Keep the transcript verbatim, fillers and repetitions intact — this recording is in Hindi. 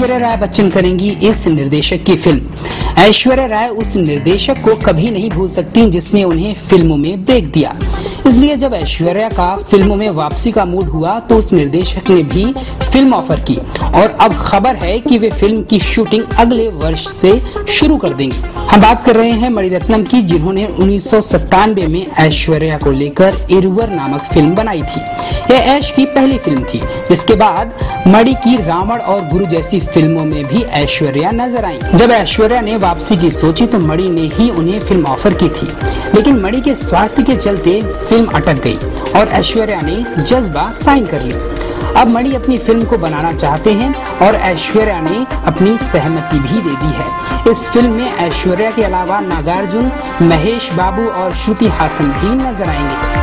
ऐश्वर्या राय बच्चन करेंगी इस निर्देशक की फिल्म। ऐश्वर्या राय उस निर्देशक को कभी नहीं भूल सकती जिसने उन्हें फिल्मों में ब्रेक दिया। इसलिए जब ऐश्वर्या का फिल्मों में वापसी का मूड हुआ तो उस निर्देशक ने भी फिल्म ऑफर की और अब खबर है कि वे फिल्म की शूटिंग अगले वर्ष से शुरू कर देंगे। हम बात कर रहे हैं मणिरत्नम की, जिन्होंने उन्नीस सौ सत्तानवे में ऐश्वर्या को लेकर इरुवर नामक फिल्म बनाई थी। यह ऐश की पहली फिल्म थी, जिसके बाद मणि की रावण और गुरु जैसी फिल्मों में भी ऐश्वर्या नजर आई। जब ऐश्वर्या ने वापसी की सोची तो मणि ने ही उन्हें फिल्म ऑफर की थी, लेकिन मणि के स्वास्थ्य के चलते फिल्म अटक गई और ऐश्वर्या ने जज्बा साइन कर ली। अब मणि अपनी फिल्म को बनाना चाहते हैं और ऐश्वर्या ने अपनी सहमति भी दे दी है। इस फिल्म में ऐश्वर्या के अलावा नागार्जुन, महेश बाबू और श्रुति हासन भी नजर आएंगे।